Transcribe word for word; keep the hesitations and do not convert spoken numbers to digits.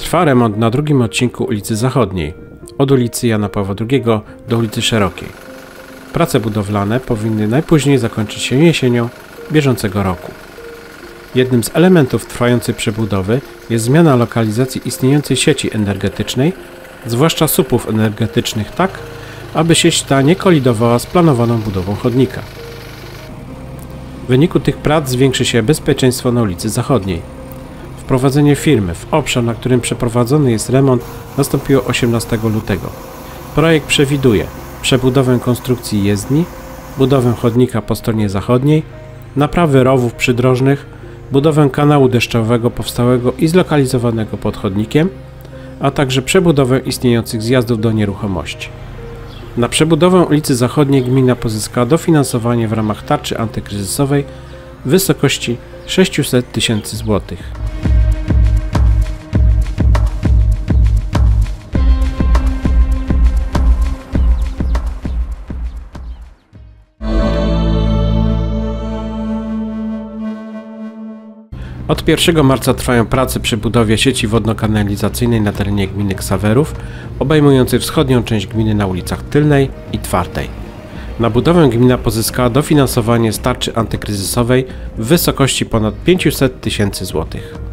Trwa remont na drugim odcinku ulicy Zachodniej, od ulicy Jana Pawła drugiego do ulicy Szerokiej. Prace budowlane powinny najpóźniej zakończyć się jesienią bieżącego roku. Jednym z elementów trwającej przebudowy jest zmiana lokalizacji istniejącej sieci energetycznej, zwłaszcza słupów energetycznych tak, aby sieć ta nie kolidowała z planowaną budową chodnika. W wyniku tych prac zwiększy się bezpieczeństwo na ulicy Zachodniej. Wprowadzenie firmy w obszar, na którym przeprowadzony jest remont, nastąpiło osiemnastego lutego. Projekt przewiduje przebudowę konstrukcji jezdni, budowę chodnika po stronie zachodniej, naprawy rowów przydrożnych, budowę kanału deszczowego powstałego i zlokalizowanego pod chodnikiem, a także przebudowę istniejących zjazdów do nieruchomości. Na przebudowę ulicy Zachodniej gmina pozyskała dofinansowanie w ramach tarczy antykryzysowej w wysokości sześćset tysięcy złotych. Od pierwszego marca trwają prace przy budowie sieci wodno-kanalizacyjnej na terenie gminy Ksawerów, obejmującej wschodnią część gminy na ulicach Tylnej i Twardej. Na budowę gmina pozyskała dofinansowanie z tarczy antykryzysowej w wysokości ponad pięćset tysięcy złotych.